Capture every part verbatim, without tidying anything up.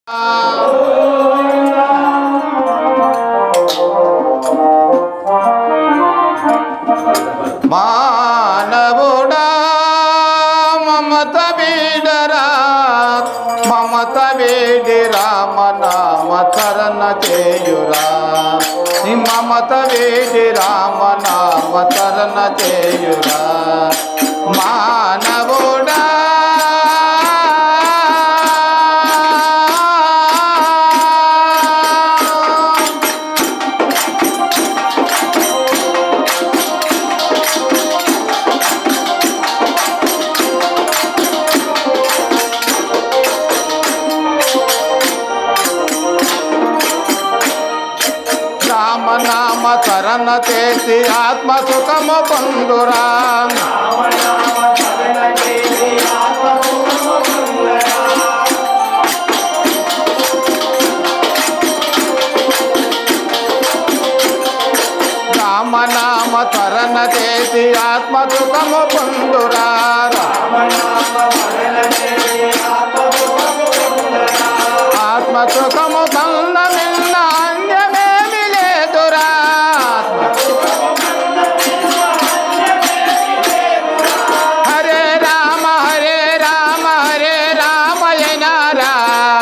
మానవుడా మమత వీడరా మమత వీడి రామనామ తరణ చేయురా మమత వీడి రామనామ తరణ చేయురా మానవుడా రామనామ తరణ చేసి ఆత్మ సుఖము పొందురా రామనామ తరణ చేసి ఆత్మ సుఖము పొందురా ఆత్మ సుఖము కన్న మిన్న అన్యమేమి లేదురా హరే రామ హరే రామ హరే రామయనారా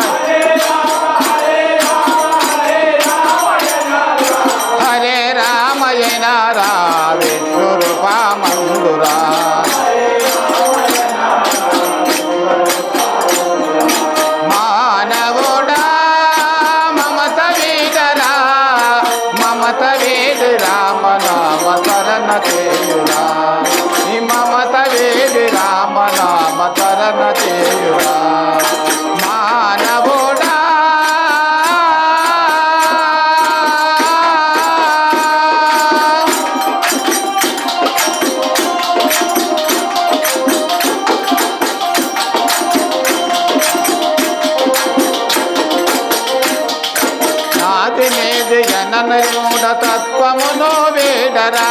హరే రామయనారా విష్ణురూపమందురా మానవుడా మమత వీడరా మమత వీడి రామనామ తరణ చేయురా మమత వీడి రామనామ తరణ చేయురా మానవుడా నాది నేది జనన మూఢ తత్వమును వేడరా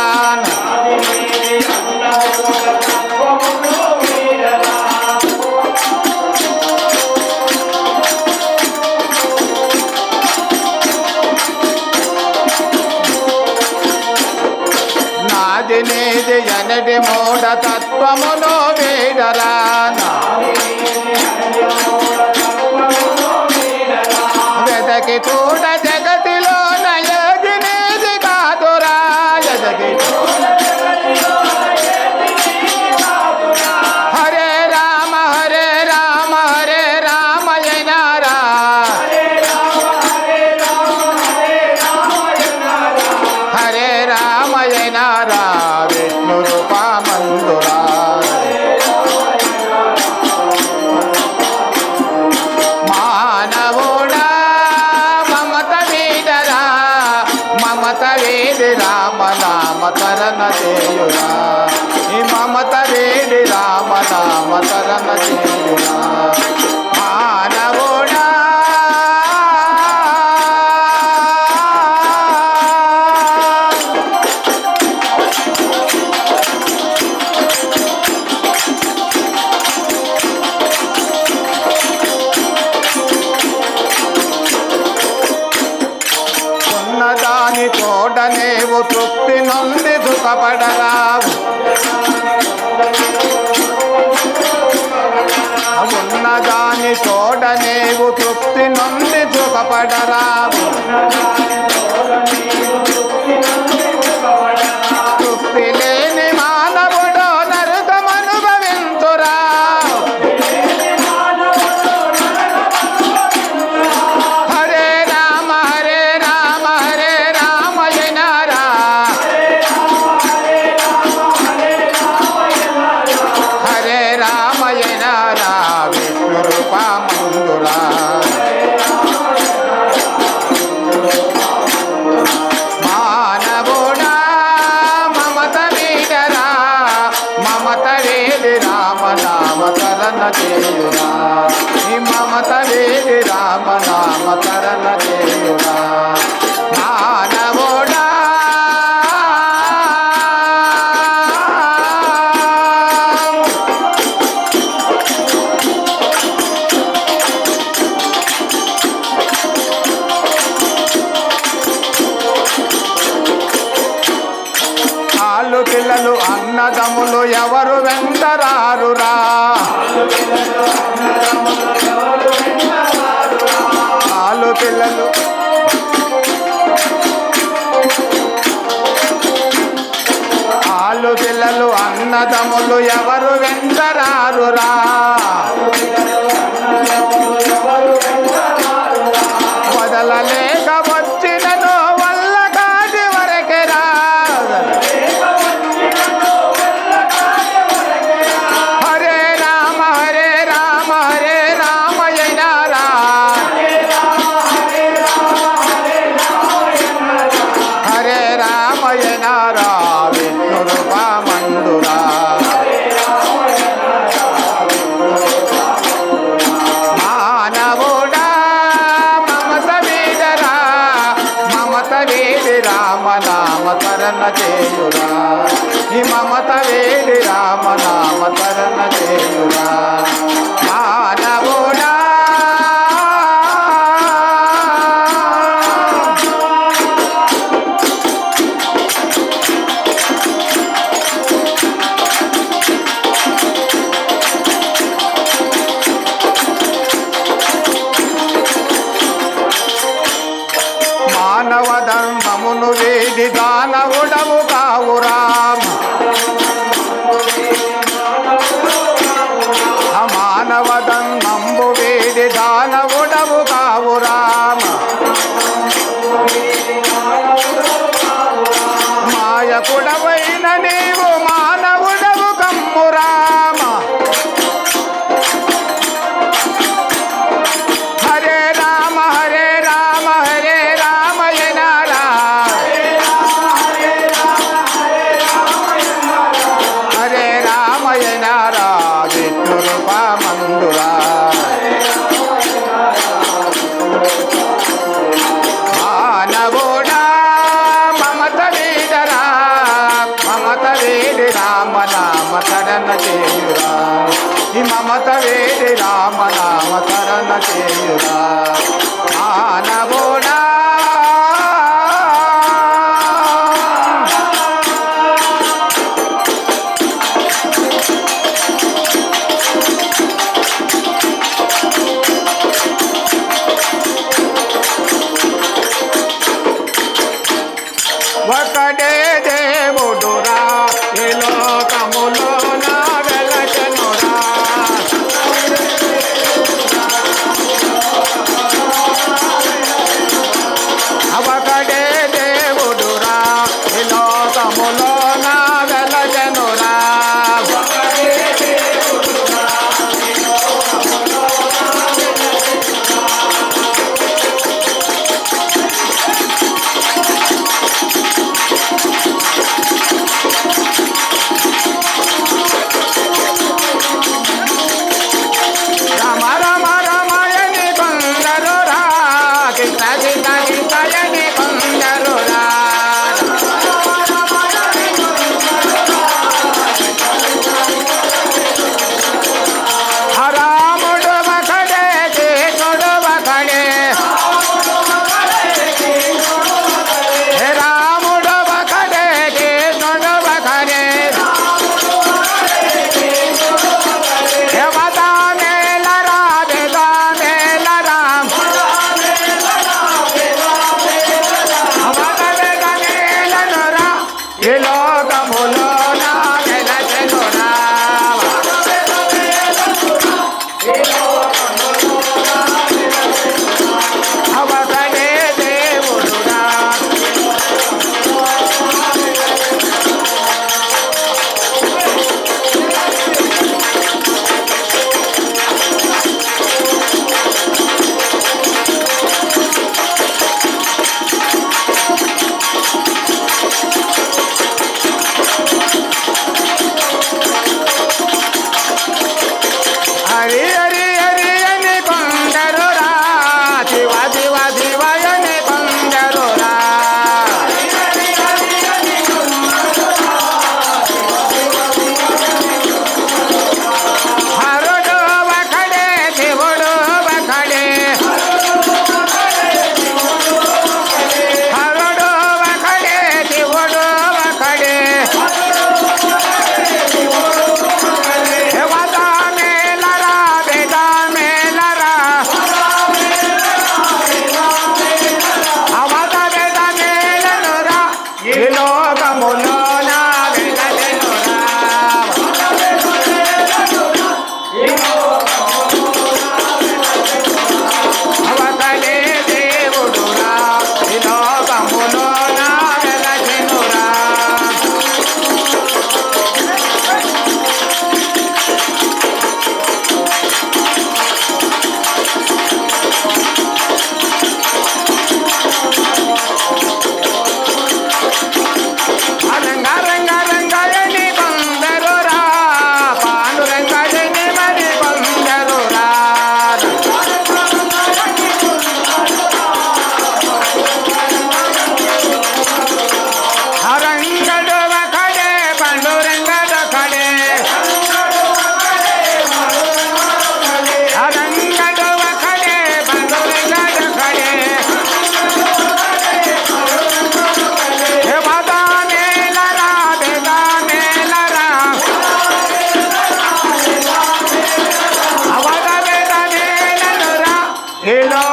నాది నేది జనటి మూఢ తత్వమును వేడరా వెదకి చూడ జగతిలో నయదినేది కాదురా జగతి హరే రామ హరే రామ హరే రామయనారా హరే రామయనారా విష్ణు రూపమందురా మానవుడా మమత వీడరా మమత వీడి రామనామ తరణ చేయురా ఈ మమత వీడి రామనామ తరణ చేయురా మానవుడా ఉన్నదాని తోడనేవు తృప్తి నుండి సుఖపడరావు ఉన్నదాని తోడనేవు తృప్తి నుండి సుఖపడరావు తృప్తి లేని మానవుడు నరకమనుభవింతురా హరే రామ హరే రామ హరే రామయనారా హరే రామయనారా విష్ణు రూపమందురా మానవుడా మమత వీడరా మమత వీడి రామనామ తరణ చేయురా ఈ మమత వీడి రామనామ తరణ చేయురా మానవుడా పిల్లలు ఆలు పిల్లలు అన్నదమ్ములు ఎవరు వెంటరారురా వదలలేక వచ్చినను వల్ల కాటి వరకెరా హరే రామ హరే రామ హరే రామయ్యనారా హరే రామయ్యనారా విష్ణు రూపమందురా మానవుడా మమత వీడరా మమత వీడి రామనామ తరణ చేయురా ఈ మమత వీడి రామనామ తరణ చేయురా మానవుడా మానవ ధర్మమును వీడి దానవుడవు కావురా మానవ ధర్మంబు వీడి దానవుడవు కావురా మాయకుడవైన నీవు మానవుడవు కమ్మురామ హరే రామ హరే రామ హరే రామయ్యనారా హరే రామయ్యనారా విష్ణు రూపమందురా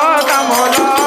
లోకములో